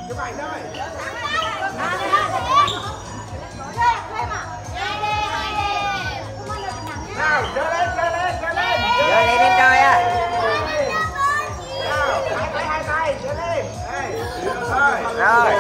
chụp ảnh thôi. Nào, chơi lên, chơi lên, chơi lên. Chơi lên lên trời à. Nào, hai tay, chơi lên. Đây, rồi. Rồi.